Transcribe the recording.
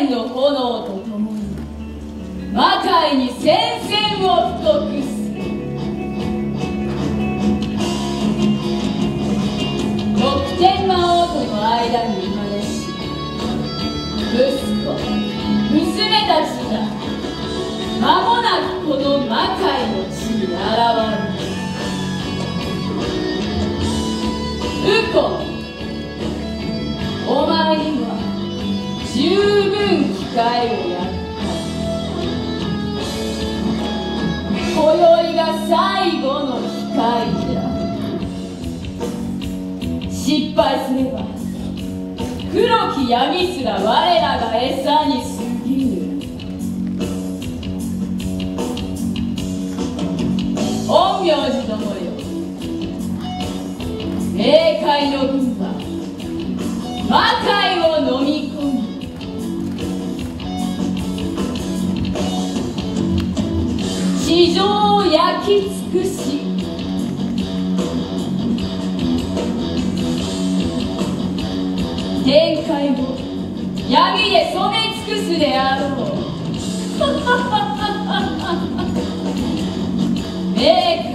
天の炎とともに魔界に宣戦を布告す。六天魔王との間に生まれし息子娘たちが間もなくこの魔界の地に現れる。ウコン、お前には十分機会をやった。今宵が最後の機会じゃ。失敗すれば黒き闇すら我らが餌に過ぎぬ。陰陽師どもよ、冥界の軍は魔界を飲み込み地上を焼き尽くし、天界も闇で染め尽くすであろう。冥界